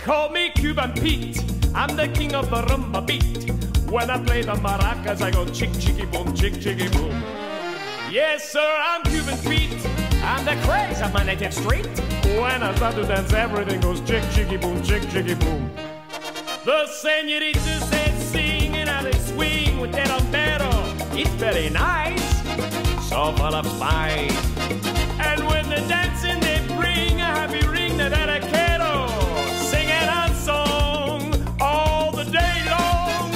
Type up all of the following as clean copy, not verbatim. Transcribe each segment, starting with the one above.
call me Cuban Pete. I'm the king of the rumba beat. When I play the maracas, I go chick, chicky, boom, chick, chicky, boom. Yes, sir, I'm Cuban Pete. I'm the craze of my native street. When I start to dance, everything goes chick, chicky, boom, chick, chicky, boom. The senoritas, they sing and how they swing with their rompero. It's very nice, so full of spice. And when they're dancing, they bring a happy ring that I quiero. Singing a song all the day long.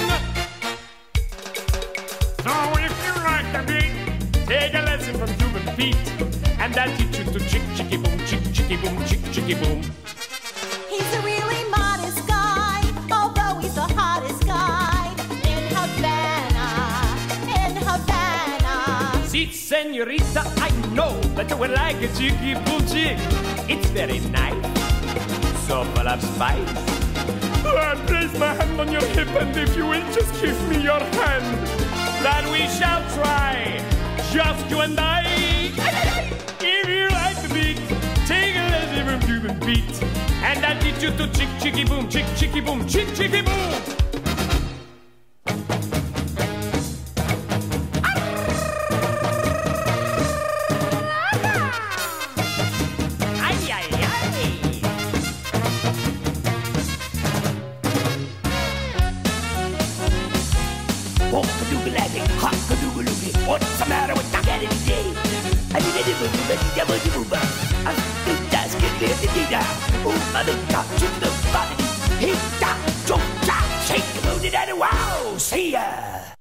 So if you like the beat, take a lesson from Cuban Pete, and I'll teach you to chick, chicky, boom, chick, chicky, boom, chick, chicky, boom. He's a really modest guy, although he's the hottest guy in Havana, in Havana. See, senorita, I know that you will like a chicky, boom, chick. It's very nice, so full of spice. I'll place my hand on your hip, and if you will just give me your hand, that we shall try, just you and I. If you like the beat, take a lesson from Cuban Pete, and I'll teach you to chick, chicky, boom, chick, chicky, boom, chick, chicky, boom. What's the matter with that guy today? I need a little bit of I think that's good. Oh, mother, top to the body. Hey, stop, jump, shake, move it, and wow, see ya.